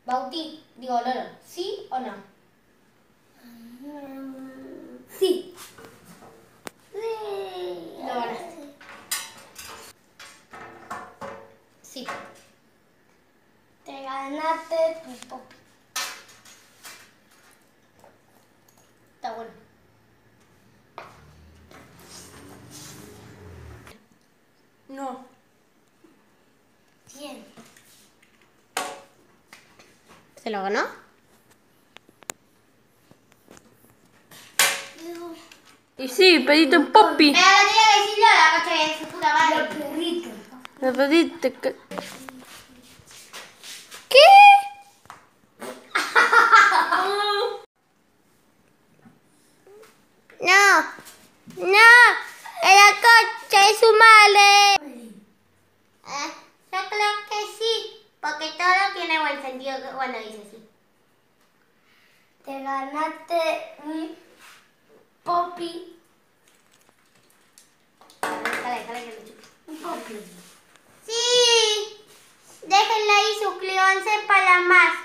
Bauti, digo, Lolo, ¿sí o no? Sí. Lo ganaste. Sí. Te ganaste tu Poppy. Está bueno. No. 100. ¿Se lo ganó? Y sí, pediste un Poppy. Pero lo tenía que decir Lola, coche de su puta madre. Los perritos. Me pediste que... No, no, era coche de su madre. Yo creo que sí, porque todo tiene buen sentido cuando dice sí. Te ganaste un Poppy. Déjale que lo chupe. Un Poppy. Sí, déjenle ahí, suscríbanse para más.